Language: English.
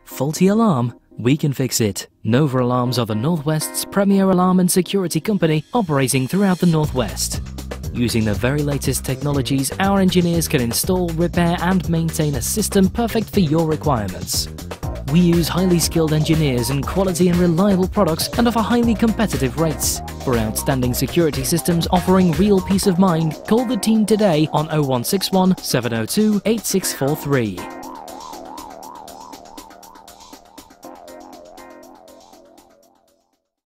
Faulty alarm? We can fix it. Nova Alarms are the Northwest's premier alarm and security company operating throughout the Northwest. Using the very latest technologies, our engineers can install, repair and maintain a system perfect for your requirements. We use highly skilled engineers and quality and reliable products and offer highly competitive rates. For outstanding security systems offering real peace of mind, call the team today on 0161 702 8643.